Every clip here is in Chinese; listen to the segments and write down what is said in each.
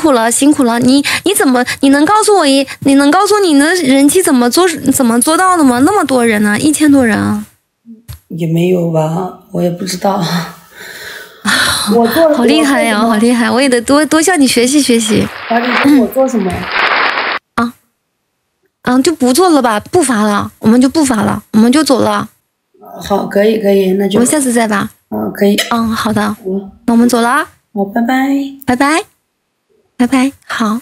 苦了，辛苦了。你怎么你能告诉我你能告诉你的人气怎么做到的吗？那么多人呢，1000多人啊。 也没有吧，我也不知道。我做好厉害呀，好厉害！我也得多向你学习学习。 华丽跟我做什么？ 就不做了吧，不发了，我们就不发了，我们就走了。 好，可以，那就我们下次再发。 可以。 好的。那我们走了啊。 好，拜拜。 拜拜。拜拜。好。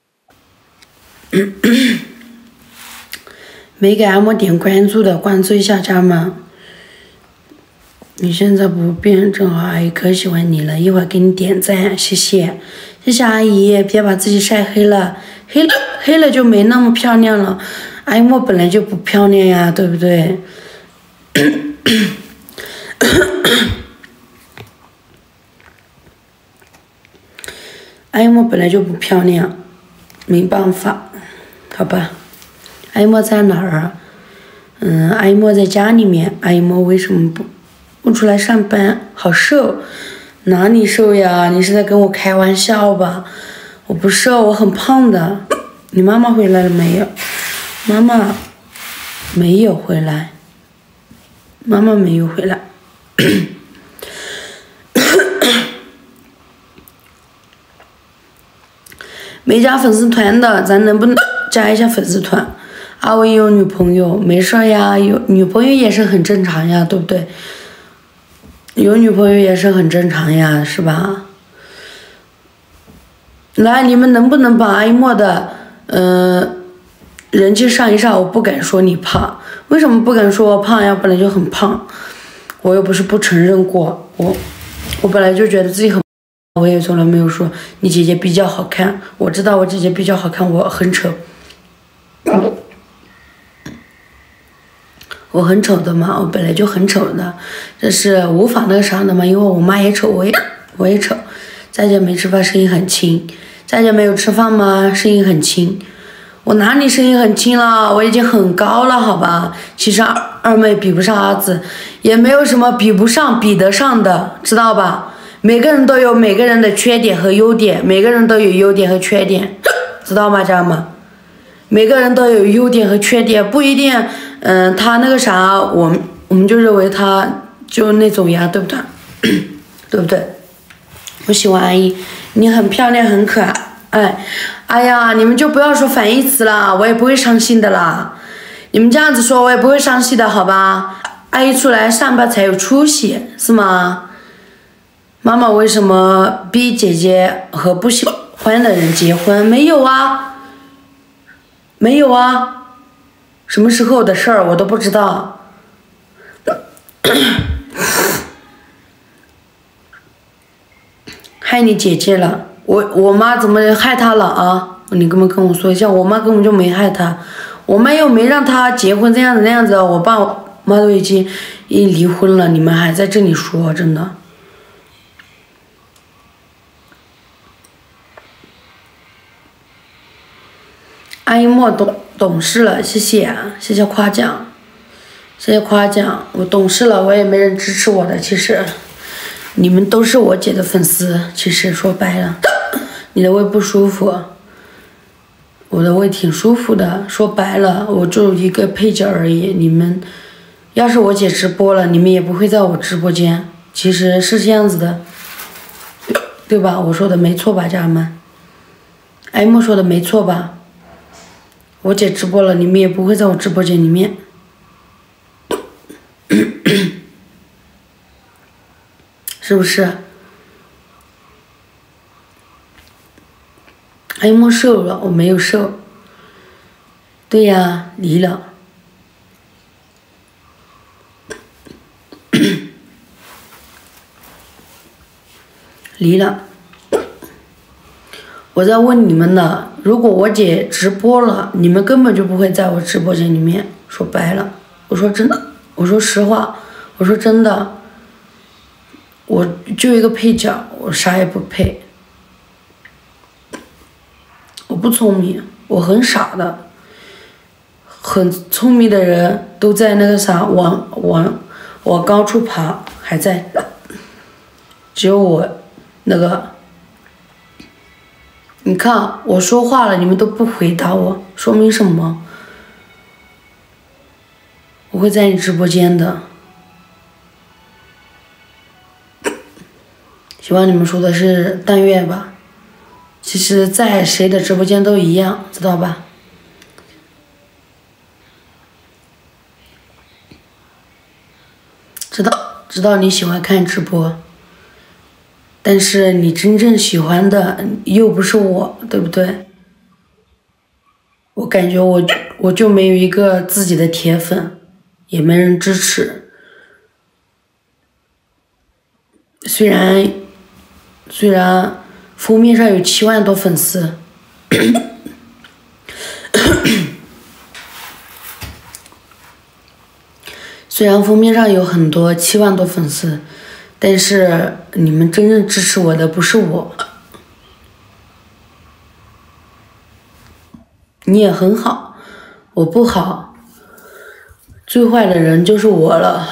没给按摩点关注的，关注一下家们。你现在不变，正好阿姨可喜欢你了，一会儿给你点赞，谢谢，谢谢阿姨，别把自己晒黑了，黑了就没那么漂亮了。阿姨我本来就不漂亮呀，对不对？阿姨我本来就不漂亮，没办法，好吧。阿姨我在哪儿啊？阿姨我在家里面，阿姨我为什么不出来上班？好瘦，哪里瘦呀？你是在跟我开玩笑吧？我不瘦，我很胖的。你妈妈回来了没有？妈妈没有回来，妈妈没有回来。没加粉丝团的，咱能不能加一下粉丝团？阿伟有女朋友，没事呀，有女朋友也是很正常呀，对不对？有女朋友也是很正常呀，是吧？来，你们能不能把阿一莫的人气上一上？我不敢说你胖，为什么不敢说我胖呀？本来就很胖，我又不是不承认过，我本来就觉得自己很，我也从来没有说你姐姐比较好看，我知道我姐姐比较好看，我很丑。我很丑的嘛，我本来就很丑的，这是无法那个啥的嘛，因为我妈也丑，我也丑。在家没吃饭，声音很轻；在家没有吃饭吗？声音很轻。我哪里声音很轻了？我已经很高了，好吧？其实二妹比不上阿紫，也没有什么比不上、比得上的，知道吧？每个人都有每个人的缺点和优点，每个人都有优点和缺点，知道吗，家人们？每个人都有优点和缺点，不一定。他那个啥，我们就认为他就那种呀，对不对？对不对？我喜欢阿姨，你很漂亮，很可爱。哎呀，你们就不要说反义词了，我也不会伤心的啦。你们这样子说，我也不会伤心的，好吧？阿姨出来上班才有出息，是吗？妈妈为什么逼姐姐和不喜欢的人结婚？没有啊，没有啊。什么时候的事儿我都不知道。害你姐姐了，我妈怎么害她了啊？你根本跟我说一下，我妈根本就没害她，我妈又没让她结婚这样子那样子，我爸我妈都已经离婚了，你们还在这里说，真的。阿姨莫懂事了，谢谢谢谢夸奖，谢谢夸奖，我懂事了，我也没人支持我的，其实你们都是我姐的粉丝，其实说白了，你的胃不舒服，我的胃挺舒服的，说白了，我就一个配角而已，你们要是我姐直播了，你们也不会在我直播间，其实是这样子的，对吧？我说的没错吧，家人们？阿姨莫说的没错吧？我姐直播了，你们也不会在我直播间里面，是不是？阿姨莫瘦了，我没有瘦。对呀，离了。离了。我在问你们呢，如果我姐直播了，你们根本就不会在我直播间里面。说白了，我说真的，我说实话，我说真的，我就一个配角，我啥也不配。我不聪明，我很傻的，很聪明的人都在那个啥往高处爬，还在，只有我那个你看我说话了，你们都不回答我，说明什么？我会在你直播间的。希望你们说的是但愿吧。其实，在谁的直播间都一样，知道吧？知道你喜欢看直播，但是你真正喜欢的又不是我，对不对？我感觉我就没有一个自己的铁粉，也没人支持。虽然封面上有7万多粉丝，虽然封面上有很多7万多粉丝，但是你们真正支持我的不是我。你也很好，我不好，最坏的人就是我了。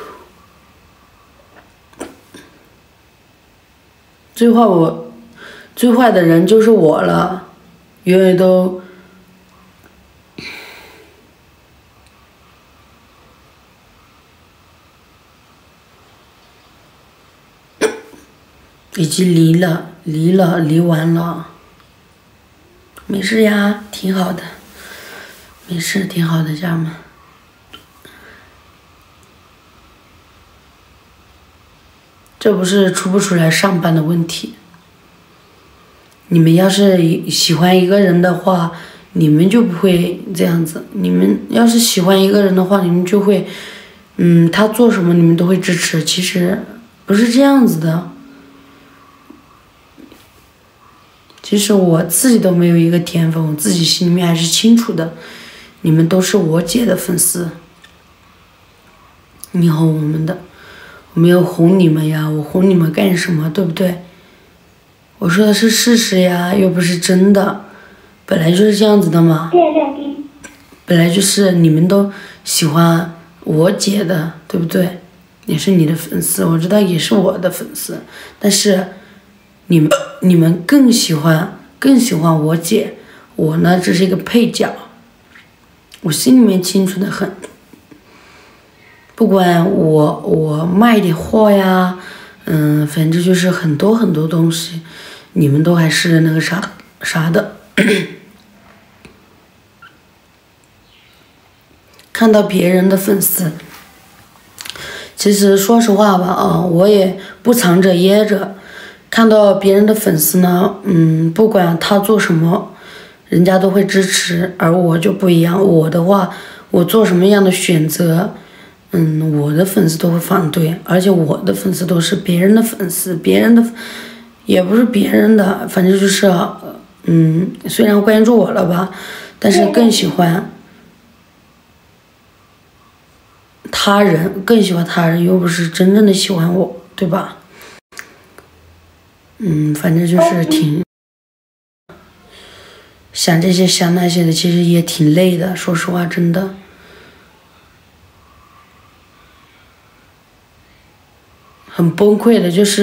最坏的人就是我了，永远都已经离完了，没事呀，挺好的，没事，挺好的，家人们。这不是出不出来上班的问题。你们要是喜欢一个人的话，你们就不会这样子。你们要是喜欢一个人的话，你们就会，他做什么你们都会支持。其实不是这样子的。其实我自己都没有一个甜粉，我自己心里面还是清楚的。你们都是我姐的粉丝，你哄我们的，我没有哄你们呀，我哄你们干什么，对不对？我说的是事实呀，又不是真的，本来就是这样子的嘛。本来就是你们都喜欢我姐的，对不对？也是你的粉丝，我知道也是我的粉丝，但是你们更喜欢我姐，我呢只是一个配角，我心里面清楚的很。不管我卖点货呀，反正就是很多很多东西，你们都还是那个啥的。看到别人的粉丝，其实说实话吧，我也不藏着掖着。看到别人的粉丝呢，不管他做什么，人家都会支持，而我就不一样。我的话，我做什么样的选择，我的粉丝都会反对，而且我的粉丝都是别人的粉丝，别人的也不是别人的，反正就是，虽然关注我了吧，但是更喜欢他人，又不是真正的喜欢我，对吧？反正就是挺想这些想那些的，其实也挺累的，说实话，真的。很崩溃的，就是，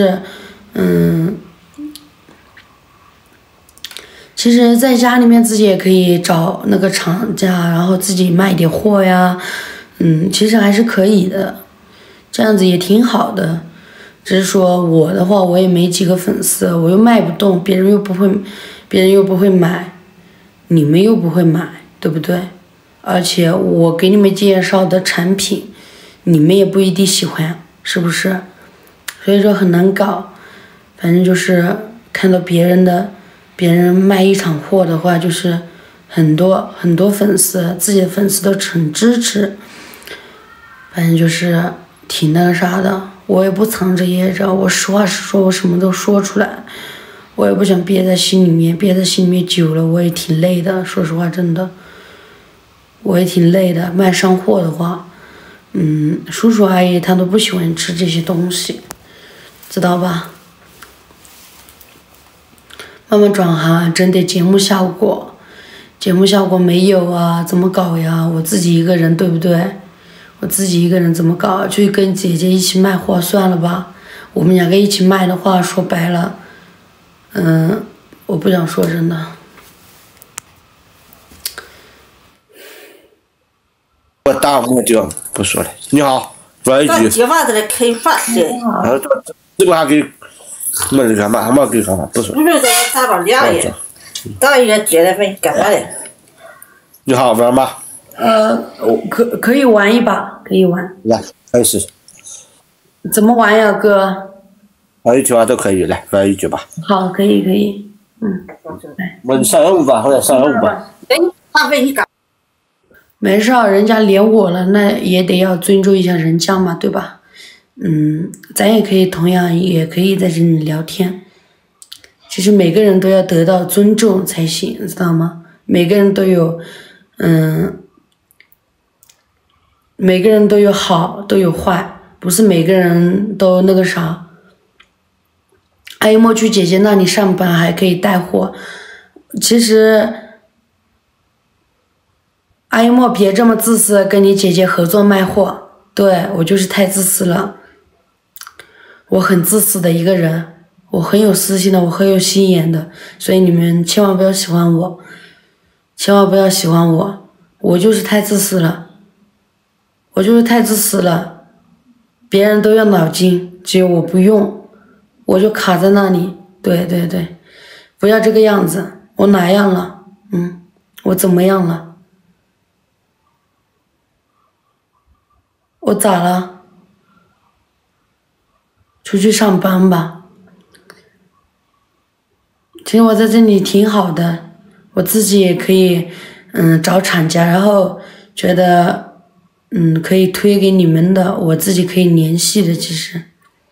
其实在家里面自己也可以找那个厂家，然后自己卖点货呀，其实还是可以的，这样子也挺好的。只是说我的话，我也没几个粉丝，我又卖不动，别人又不会买，你们又不会买，对不对？而且我给你们介绍的产品，你们也不一定喜欢，是不是？所以说很难搞。反正就是看到别人卖一场货的话，就是很多很多粉丝，自己的粉丝都很支持，反正就是挺那个啥的。我也不藏着掖着，我实话实说，我什么都说出来，我也不想憋在心里面，憋在心里面久了，我也挺累的。说实话，真的，我也挺累的。卖上货的话，叔叔阿姨他都不喜欢吃这些东西，知道吧？慢慢转行，整点节目效果没有啊，怎么搞呀？我自己一个人，对不对？我自己一个人怎么搞？就跟姐姐一起卖货算了吧。我们两个一起卖的话，说白了， 我不想说，真的。 我打我就不说了。你好，问一句。 计划在那开发的。 这个还给没人干嘛？还没给干嘛？不说。 不是在那打到两页，打一个接来问干嘛的？ 你好，玩吗？ 我可以玩一把，可以玩。 来，开始。 怎么玩呀，哥？ 一句话都可以，来玩一句吧。 好，可以。 问315吧，好像315吧。 他问你干？ 没事儿，人家连我了，那也得要尊重一下人家嘛，对吧？咱也可以同样也可以在这里聊天。其实每个人都要得到尊重才行，知道吗？每个人都有，每个人都有好，都有坏，不是每个人都那个啥。阿姨莫去姐姐那里上班还可以带货，其实阿姨莫别这么自私，跟你姐姐合作卖货。对，我就是太自私了，我很自私的一个人，我很有私心的，我很有心眼的，所以你们千万不要喜欢我，千万不要喜欢我，我就是太自私了，我就是太自私了，别人都用脑筋，只有我不用，我就卡在那里。对，不要这个样子，我哪样了？我怎么样了？我咋了？出去上班吧。其实我在这里挺好的，我自己也可以找厂家，然后觉得可以推给你们的，我自己可以联系的。其实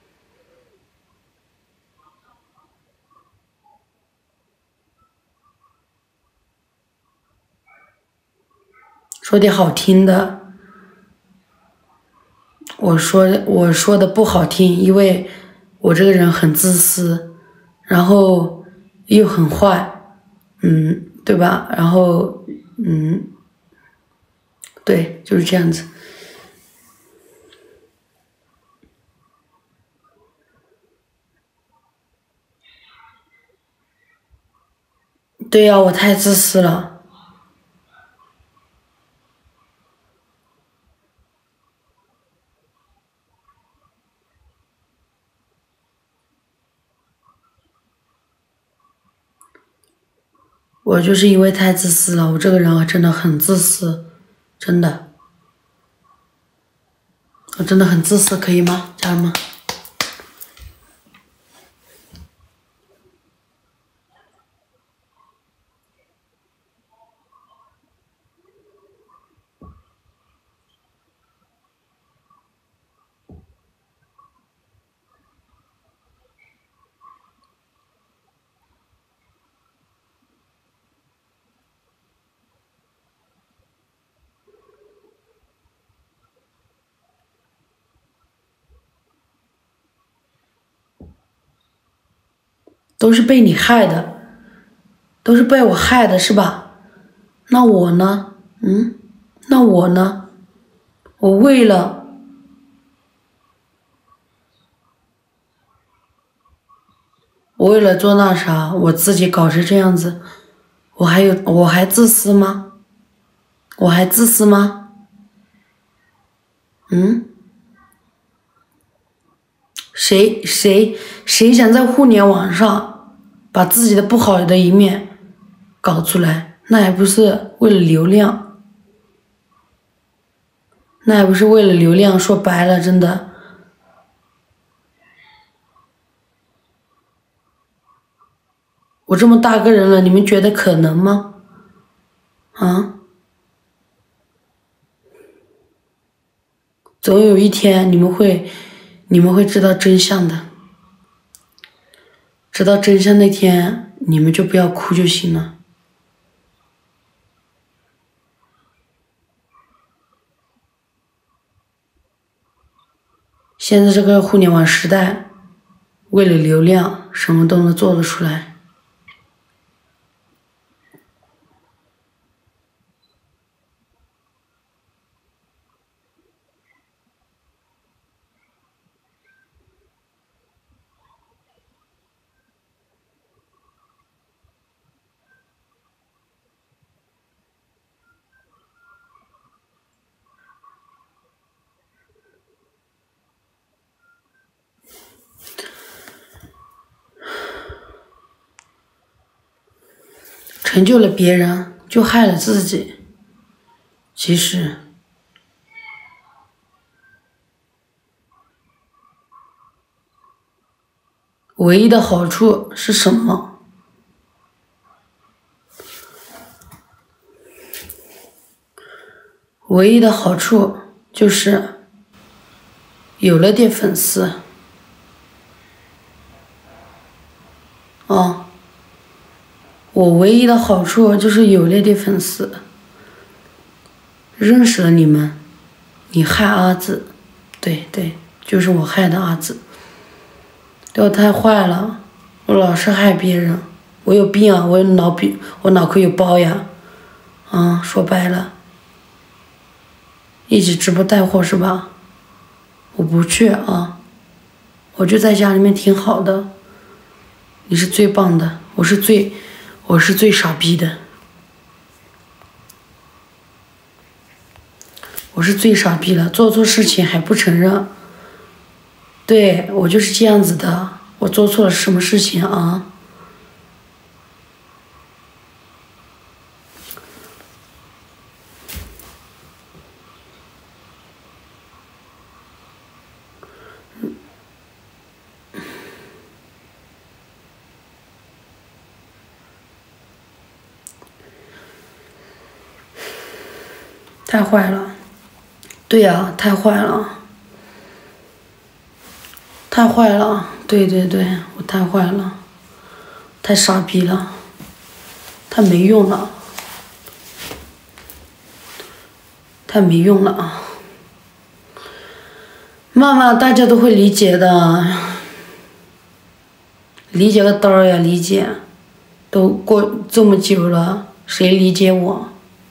说点好听的，我说的不好听，因为我这个人很自私，然后又很坏，对吧？然后对，就是这样子。对呀，我太自私了。我就是因为太自私了，我这个人真的很自私，真的，我真的很自私，可以吗，家人们？都是被你害的，都是被我害的，是吧？那我呢？那我呢？我为了做那啥，我自己搞成这样子，我还自私吗？我还自私吗？谁想在互联网上把自己的不好的一面搞出来？那还不是为了流量？那还不是为了流量？说白了，真的，我这么大个人了，你们觉得可能吗？总有一天你们会知道真相的。知道真相那天，你们就不要哭就行了。现在这个互联网时代，为了流量，什么都能做得出来。 成就了别人，就害了自己。其实，唯一的好处是什么？唯一的好处就是有了点粉丝。我唯一的好处就是有了点粉丝，认识了你们，你害阿紫，对，就是我害的阿紫，对我太坏了，我老是害别人，我有病啊，我脑壳有包呀，说白了，一直直播带货是吧？我不去啊，我就在家里面挺好的，你是最棒的，我是最傻逼的，我是最傻逼了，做错事情还不承认。对，我就是这样子的，我做错了什么事情啊？太坏了，对呀，太坏了，太坏了，对，我太坏了，太傻逼了，太没用了，太没用了啊！慢慢大家都会理解的，理解个嘚儿呀，理解，都过这么久了，谁理解我？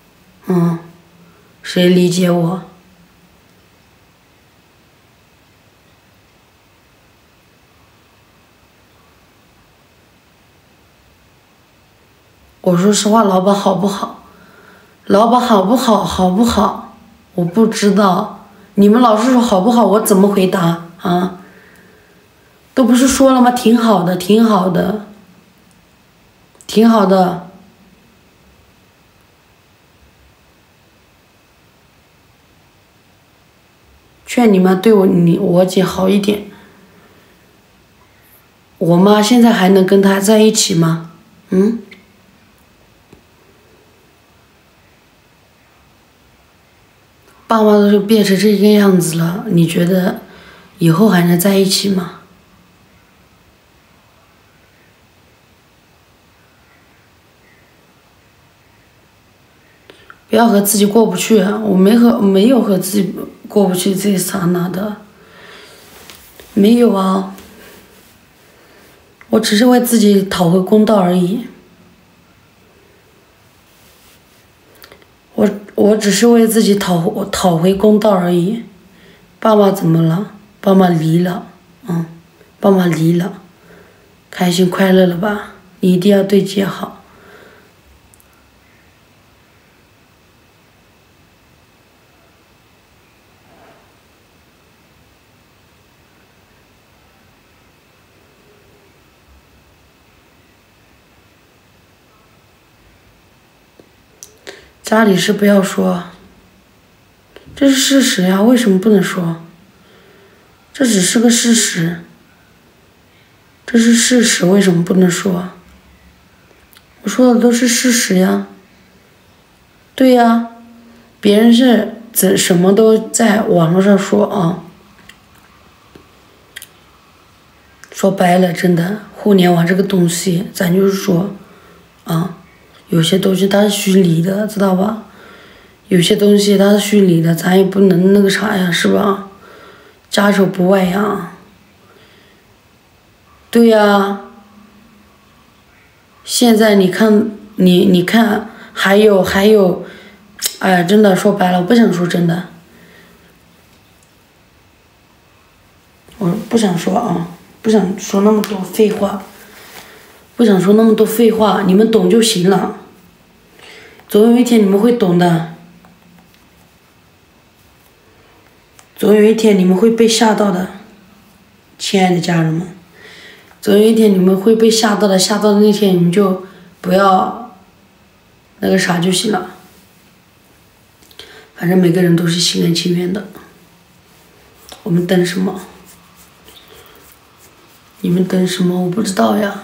谁理解我？我说实话，老板好不好？老板好不好？好不好？我不知道。你们老是说好不好，我怎么回答啊？都不是说了吗？挺好的，挺好的，挺好的。劝你们对我姐好一点。我妈现在还能跟他在一起吗？爸妈都变成这个样子了，你觉得以后还能在一起吗？不要和自己过不去，我没有和自己过不去这一刹那的，没有啊，我只是为自己讨回公道而已。我只是为自己讨回公道而已。爸妈怎么了？爸妈离了，爸妈离了，开心快乐了吧？你一定要对姐好。家里事不要说，这是事实呀，为什么不能说？这只是个事实，这是事实，为什么不能说？我说的都是事实呀。对呀，别人是什么都在网络上说啊。说白了，真的，互联网这个东西，咱就是说，有些东西它是虚拟的，知道吧？有些东西它是虚拟的，咱也不能那个啥呀，是吧？家丑不外扬。对呀。现在你看，你看，还有，哎呀，真的说白了，我不想说真的，我不想说啊，不想说那么多废话。不想说那么多废话，你们懂就行了。总有一天你们会懂的，总有一天你们会被吓到的，亲爱的家人们。总有一天你们会被吓到的，吓到的那天你们就不要那个啥就行了。反正每个人都是心甘情愿的。我们等什么？你们等什么？我不知道呀。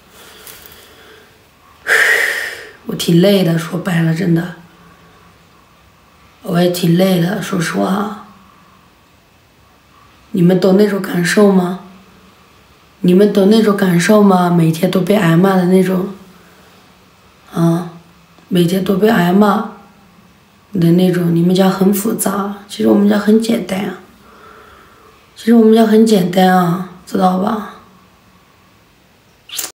我挺累的，说白了，真的。我也挺累的，说实话。你们懂那种感受吗？你们懂那种感受吗？每天都被挨骂的那种，每天都被挨骂的那种。你们家很复杂，其实我们家很简单啊。其实我们家很简单啊，知道吧？